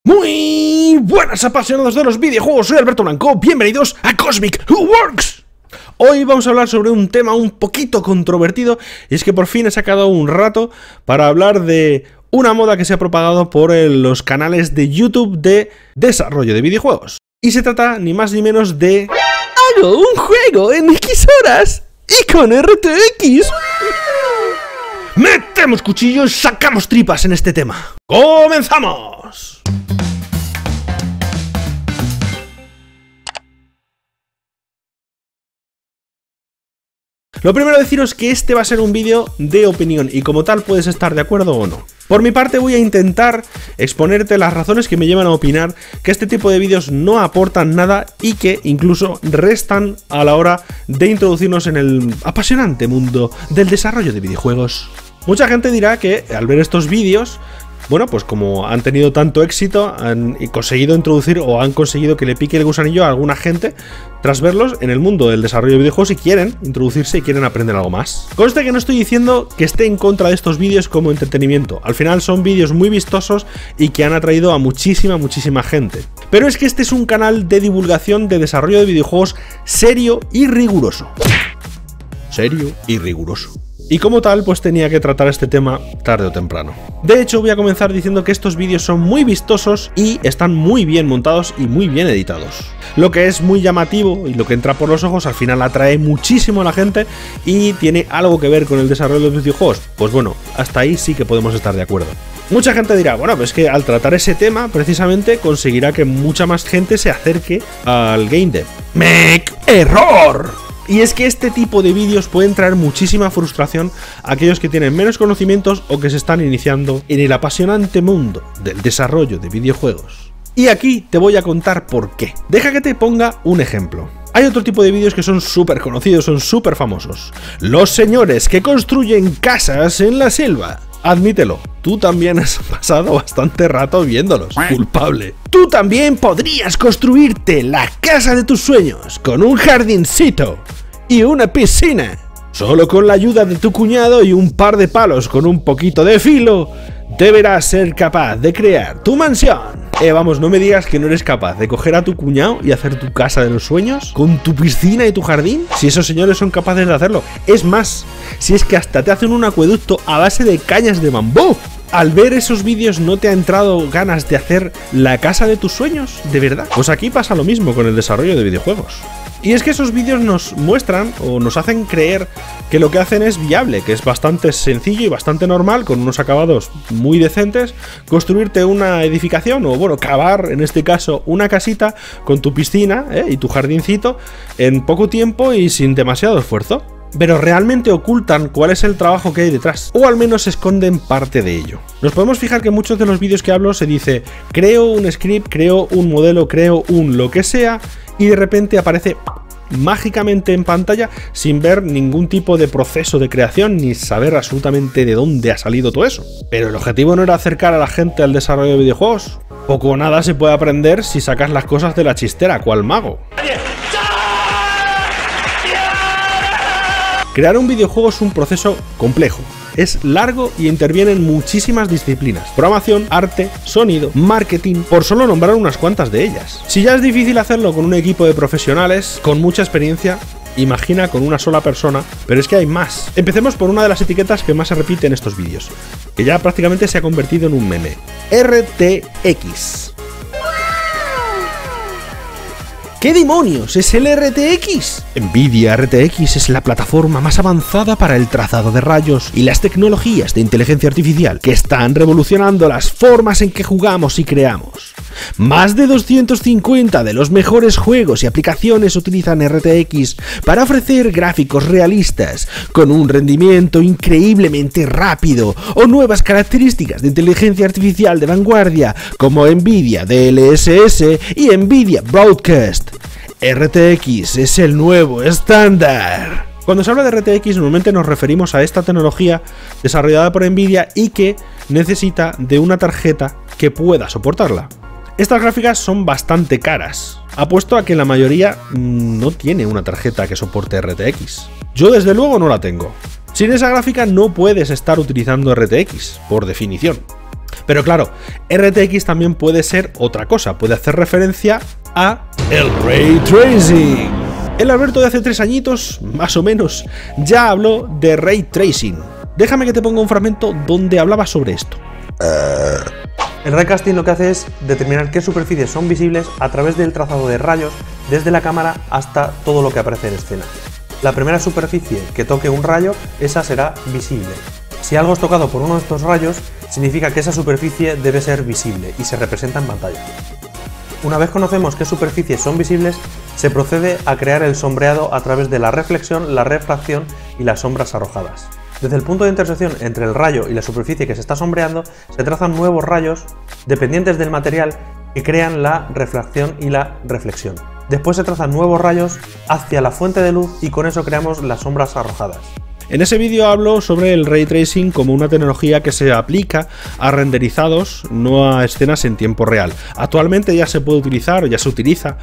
Muy buenas apasionados de los videojuegos, soy Alberto Blanco, bienvenidos a Cosmic Works. Hoy vamos a hablar sobre un tema un poquito controvertido, y es que por fin he sacado un rato para hablar de una moda que se ha propagado por los canales de YouTube de desarrollo de videojuegos. Y se trata ni más ni menos de... ¡Hago un juego en X horas y con RTX! Metemos cuchillos, sacamos tripas en este tema. ¡Comenzamos! Lo primero deciros que este va a ser un vídeo de opinión y como tal puedes estar de acuerdo o no. Por mi parte voy a intentar exponerte las razones que me llevan a opinar que este tipo de vídeos no aportan nada y que incluso restan a la hora de introducirnos en el apasionante mundo del desarrollo de videojuegos. Mucha gente dirá que al ver estos vídeos, bueno, pues como han tenido tanto éxito, han conseguido introducir o han conseguido que le pique el gusanillo a alguna gente tras verlos en el mundo del desarrollo de videojuegos y quieren introducirse y quieren aprender algo más. Conste que no estoy diciendo que esté en contra de estos vídeos como entretenimiento, al final son vídeos muy vistosos y que han atraído a muchísima gente. Pero es que este es un canal de divulgación de desarrollo de videojuegos serio y riguroso. Serio y riguroso. Y como tal, pues tenía que tratar este tema tarde o temprano. De hecho, voy a comenzar diciendo que estos vídeos son muy vistosos y están muy bien montados y muy bien editados. Lo que es muy llamativo y lo que entra por los ojos al final atrae muchísimo a la gente y tiene algo que ver con el desarrollo de los videojuegos. Pues bueno, hasta ahí sí que podemos estar de acuerdo. Mucha gente dirá, bueno, pues que al tratar ese tema, precisamente conseguirá que mucha más gente se acerque al game dev. ¡Mec! ¡Error! Y es que este tipo de vídeos pueden traer muchísima frustración a aquellos que tienen menos conocimientos o que se están iniciando en el apasionante mundo del desarrollo de videojuegos. Y aquí te voy a contar por qué. Deja que te ponga un ejemplo. Hay otro tipo de vídeos que son súper conocidos, son súper famosos. Los señores que construyen casas en la selva. Admítelo, tú también has pasado bastante rato viéndolos. Culpable. Tú también podrías construirte la casa de tus sueños con un jardincito y una piscina. Solo con la ayuda de tu cuñado y un par de palos con un poquito de filo, deberás ser capaz de crear tu mansión. Vamos, no me digas que no eres capaz de coger a tu cuñado y hacer tu casa de los sueños con tu piscina y tu jardín. Si esos señores son capaces de hacerlo. Es más, si es que hasta te hacen un acueducto a base de cañas de bambú. Al ver esos vídeos, ¿no te ha entrado ganas de hacer la casa de tus sueños? ¿De verdad? Pues aquí pasa lo mismo con el desarrollo de videojuegos. Y es que esos vídeos nos muestran o nos hacen creer que lo que hacen es viable, que es bastante sencillo y bastante normal, con unos acabados muy decentes, construirte una edificación o, bueno, cavar, en este caso, una casita con tu piscina y tu jardincito en poco tiempo y sin demasiado esfuerzo. Pero realmente ocultan cuál es el trabajo que hay detrás, o al menos esconden parte de ello. Nos podemos fijar que en muchos de los vídeos que hablo se dice creo un script, creo un modelo, creo un lo que sea, y de repente aparece mágicamente en pantalla sin ver ningún tipo de proceso de creación ni saber absolutamente de dónde ha salido todo eso. Pero el objetivo no era acercar a la gente al desarrollo de videojuegos. Poco o nada se puede aprender si sacas las cosas de la chistera, cual mago. Crear un videojuego es un proceso complejo, es largo y intervienen muchísimas disciplinas: programación, arte, sonido, marketing, por solo nombrar unas cuantas de ellas. Si ya es difícil hacerlo con un equipo de profesionales con mucha experiencia, imagina con una sola persona, pero es que hay más. Empecemos por una de las etiquetas que más se repite en estos vídeos, que ya prácticamente se ha convertido en un meme: RTX. ¿Qué demonios es el RTX? Nvidia RTX es la plataforma más avanzada para el trazado de rayos y las tecnologías de inteligencia artificial que están revolucionando las formas en que jugamos y creamos. Más de 250 de los mejores juegos y aplicaciones utilizan RTX para ofrecer gráficos realistas, con un rendimiento increíblemente rápido, o nuevas características de inteligencia artificial de vanguardia, como Nvidia DLSS y Nvidia Broadcast. RTX es el nuevo estándar. Cuando se habla de RTX normalmente nos referimos a esta tecnología desarrollada por Nvidia y que necesita de una tarjeta que pueda soportarla. Estas gráficas son bastante caras. Apuesto a que la mayoría no tiene una tarjeta que soporte RTX. Yo desde luego no la tengo. Sin esa gráfica no puedes estar utilizando RTX, por definición. Pero claro, RTX también puede ser otra cosa, puede hacer referencia a el Ray Tracing. El Alberto de hace 3 añitos, más o menos, ya habló de Ray Tracing. Déjame que te ponga un fragmento donde hablaba sobre esto. El raycasting lo que hace es determinar qué superficies son visibles a través del trazado de rayos desde la cámara hasta todo lo que aparece en escena. La primera superficie que toque un rayo, esa será visible. Si algo es tocado por uno de estos rayos, significa que esa superficie debe ser visible y se representa en pantalla. Una vez conocemos qué superficies son visibles, se procede a crear el sombreado a través de la reflexión, la refracción y las sombras arrojadas. Desde el punto de intersección entre el rayo y la superficie que se está sombreando, se trazan nuevos rayos dependientes del material que crean la refracción y la reflexión. Después se trazan nuevos rayos hacia la fuente de luz y con eso creamos las sombras arrojadas. En ese vídeo hablo sobre el Ray Tracing como una tecnología que se aplica a renderizados, no a escenas en tiempo real. Actualmente ya se puede utilizar o ya se utiliza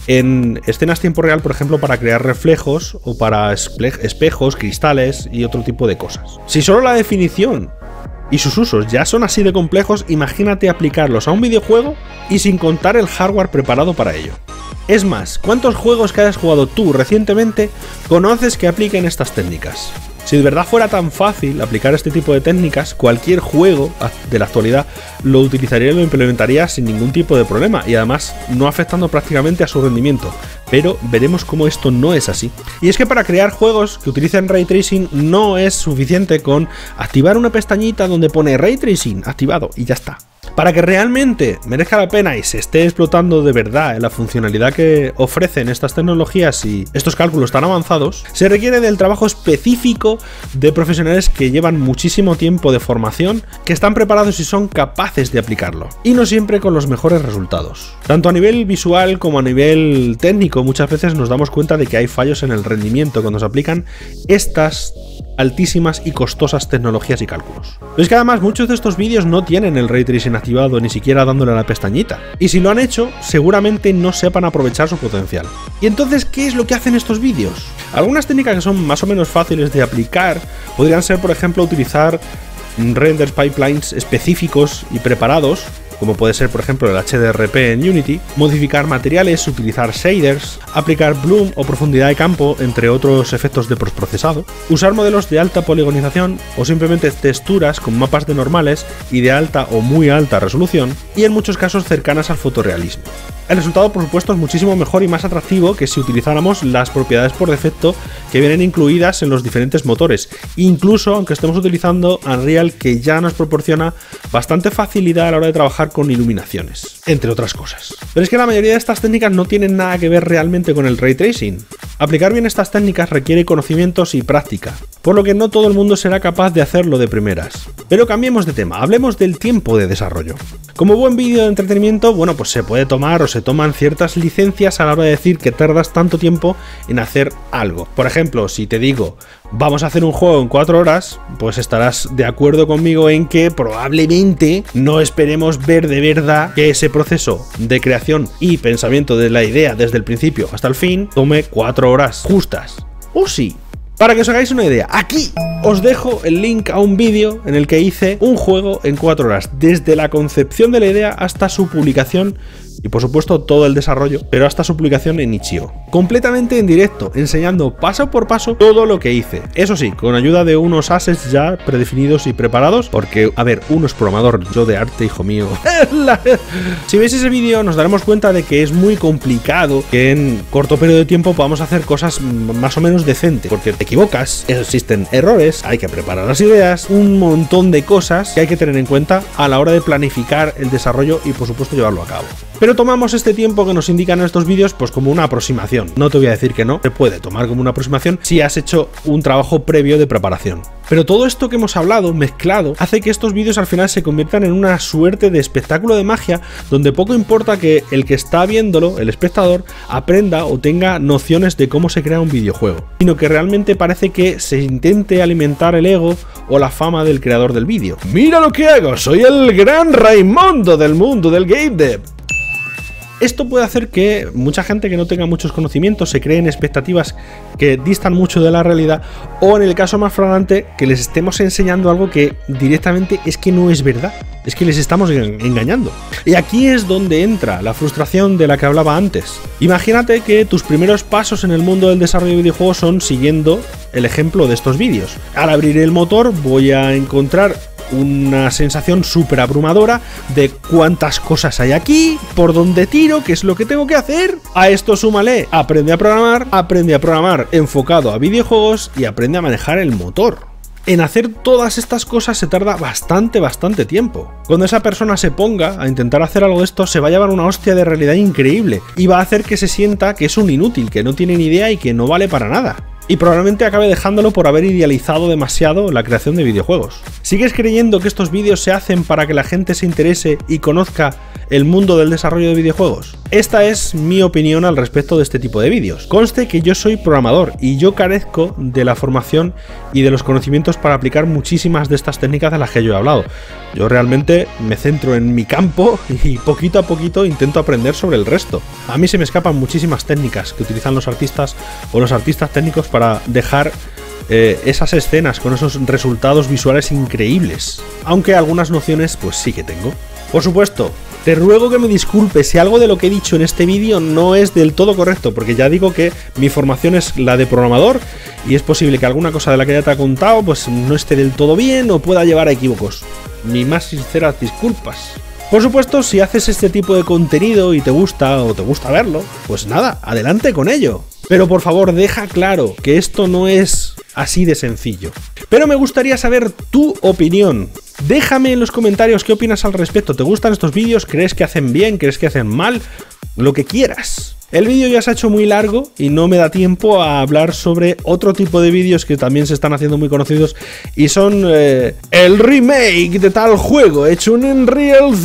en escenas tiempo real, por ejemplo, para crear reflejos o para espejos, cristales y otro tipo de cosas. Si solo la definición y sus usos ya son así de complejos, imagínate aplicarlos a un videojuego y sin contar el hardware preparado para ello. Es más, ¿cuántos juegos que hayas jugado tú recientemente conoces que apliquen estas técnicas? Si de verdad fuera tan fácil aplicar este tipo de técnicas, cualquier juego de la actualidad lo utilizaría y lo implementaría sin ningún tipo de problema y además no afectando prácticamente a su rendimiento. Pero veremos cómo esto no es así. Y es que para crear juegos que utilicen Ray Tracing no es suficiente con activar una pestañita donde pone Ray Tracing activado y ya está. Para que realmente merezca la pena y se esté explotando de verdad la funcionalidad que ofrecen estas tecnologías y estos cálculos tan avanzados, se requiere del trabajo específico de profesionales que llevan muchísimo tiempo de formación, que están preparados y son capaces de aplicarlo. Y no siempre con los mejores resultados. Tanto a nivel visual como a nivel técnico, muchas veces nos damos cuenta de que hay fallos en el rendimiento cuando se aplican estas altísimas y costosas tecnologías y cálculos. Pero es que además muchos de estos vídeos no tienen el Ray Tracing activado ni siquiera dándole a la pestañita. Y si lo han hecho, seguramente no sepan aprovechar su potencial. ¿Y entonces qué es lo que hacen estos vídeos? Algunas técnicas que son más o menos fáciles de aplicar podrían ser, por ejemplo, utilizar renders pipelines específicos y preparados, como puede ser por ejemplo el HDRP en Unity, modificar materiales, utilizar shaders, aplicar bloom o profundidad de campo, entre otros efectos de postprocesado, usar modelos de alta poligonización o simplemente texturas con mapas de normales y de alta o muy alta resolución, y en muchos casos cercanas al fotorrealismo. El resultado, por supuesto, es muchísimo mejor y más atractivo que si utilizáramos las propiedades por defecto que vienen incluidas en los diferentes motores, incluso aunque estemos utilizando Unreal, que ya nos proporciona bastante facilidad a la hora de trabajar con iluminaciones, entre otras cosas. Pero es que la mayoría de estas técnicas no tienen nada que ver realmente con el Ray Tracing. Aplicar bien estas técnicas requiere conocimientos y práctica, por lo que no todo el mundo será capaz de hacerlo de primeras. Pero cambiemos de tema, hablemos del tiempo de desarrollo. Como buen vídeo de entretenimiento, bueno, pues se puede tomar o se toman ciertas licencias a la hora de decir que tardas tanto tiempo en hacer algo. Por ejemplo, si te digo, vamos a hacer un juego en 4 horas, pues estarás de acuerdo conmigo en que probablemente no esperemos ver de verdad que ese proceso de creación y pensamiento de la idea desde el principio hasta el fin tome 4 horas justas. ¿O sí? Para que os hagáis una idea, aquí os dejo el link a un vídeo en el que hice un juego en 4 horas, desde la concepción de la idea hasta su publicación y por supuesto todo el desarrollo, pero hasta su publicación en Itch.io. Completamente en directo, enseñando paso por paso todo lo que hice. Eso sí, con ayuda de unos assets ya predefinidos y preparados, porque, a ver, uno es programador, yo de arte, hijo mío. Si veis ese vídeo nos daremos cuenta de que es muy complicado que en corto periodo de tiempo podamos hacer cosas más o menos decentes, porque te equivocas, existen errores, hay que preparar las ideas, un montón de cosas que hay que tener en cuenta a la hora de planificar el desarrollo y por supuesto llevarlo a cabo. Pero tomamos este tiempo que nos indican en estos vídeos pues como una aproximación. No te voy a decir que no, se puede tomar como una aproximación si has hecho un trabajo previo de preparación. Pero todo esto que hemos hablado, mezclado, hace que estos vídeos al final se conviertan en una suerte de espectáculo de magia donde poco importa que el que está viéndolo, el espectador, aprenda o tenga nociones de cómo se crea un videojuego, sino que realmente parece que se intente alimentar el ego o la fama del creador del vídeo. ¡Mira lo que hago! ¡Soy el gran Raimundo del mundo del game dev! Esto puede hacer que mucha gente que no tenga muchos conocimientos se creen expectativas que distan mucho de la realidad, o en el caso más flagrante, que les estemos enseñando algo que directamente es que no es verdad, es que les estamos engañando. Y aquí es donde entra la frustración de la que hablaba antes. Imagínate que tus primeros pasos en el mundo del desarrollo de videojuegos son siguiendo el ejemplo de estos vídeos. Al abrir el motor voy a encontrar una sensación súper abrumadora de cuántas cosas hay aquí, por dónde tiro, qué es lo que tengo que hacer. A esto súmale, aprende a programar enfocado a videojuegos y aprende a manejar el motor. En hacer todas estas cosas se tarda bastante tiempo. Cuando esa persona se ponga a intentar hacer algo de esto, se va a llevar una hostia de realidad increíble y va a hacer que se sienta que es un inútil, que no tiene ni idea y que no vale para nada. Y probablemente acabe dejándolo por haber idealizado demasiado la creación de videojuegos. ¿Sigues creyendo que estos vídeos se hacen para que la gente se interese y conozca el mundo del desarrollo de videojuegos? Esta es mi opinión al respecto de este tipo de vídeos. Conste que yo soy programador y yo carezco de la formación y de los conocimientos para aplicar muchísimas de estas técnicas de las que yo he hablado. Yo realmente me centro en mi campo y poquito a poquito intento aprender sobre el resto. A mí se me escapan muchísimas técnicas que utilizan los artistas o los artistas técnicos para dejar esas escenas con esos resultados visuales increíbles. Aunque algunas nociones pues sí que tengo. Por supuesto, te ruego que me disculpes si algo de lo que he dicho en este vídeo no es del todo correcto, porque ya digo que mi formación es la de programador y es posible que alguna cosa de la que ya te he contado pues no esté del todo bien o pueda llevar a equívocos. Mis más sinceras disculpas. Por supuesto, si haces este tipo de contenido y te gusta o te gusta verlo, pues nada, adelante con ello. Pero por favor, deja claro que esto no es así de sencillo. Pero me gustaría saber tu opinión. Déjame en los comentarios qué opinas al respecto. ¿Te gustan estos vídeos? ¿Crees que hacen bien? ¿Crees que hacen mal? Lo que quieras. El vídeo ya se ha hecho muy largo y no me da tiempo a hablar sobre otro tipo de vídeos que también se están haciendo muy conocidos y son el remake de tal juego hecho en Unreal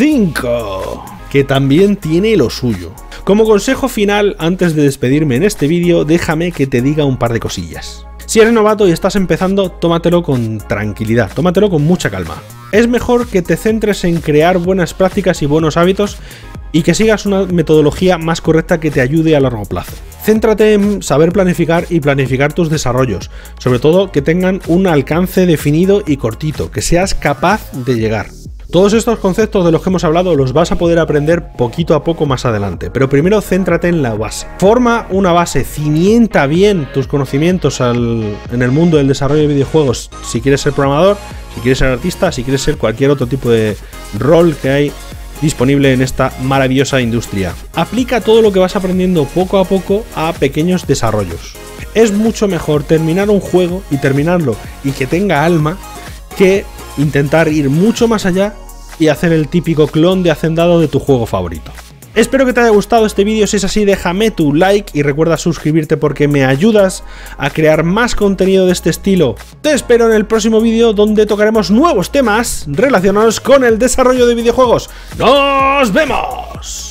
5, que también tiene lo suyo. Como consejo final, antes de despedirme en este vídeo, déjame que te diga un par de cosillas. Si eres novato y estás empezando, tómatelo con tranquilidad, tómatelo con mucha calma. Es mejor que te centres en crear buenas prácticas y buenos hábitos y que sigas una metodología más correcta que te ayude a largo plazo. Céntrate en saber planificar y planificar tus desarrollos, sobre todo que tengan un alcance definido y cortito, que seas capaz de llegar. Todos estos conceptos de los que hemos hablado los vas a poder aprender poquito a poco más adelante, pero primero céntrate en la base. Forma una base, cimienta bien tus conocimientos en el mundo del desarrollo de videojuegos si quieres ser programador, si quieres ser artista, si quieres ser cualquier otro tipo de rol que hay disponible en esta maravillosa industria. Aplica todo lo que vas aprendiendo poco a poco a pequeños desarrollos. Es mucho mejor terminar un juego y terminarlo y que tenga alma que intentar ir mucho más allá y hacer el típico clon de hacendado de tu juego favorito. Espero que te haya gustado este vídeo, si es así déjame tu like y recuerda suscribirte porque me ayudas a crear más contenido de este estilo. Te espero en el próximo vídeo donde tocaremos nuevos temas relacionados con el desarrollo de videojuegos. ¡Nos vemos!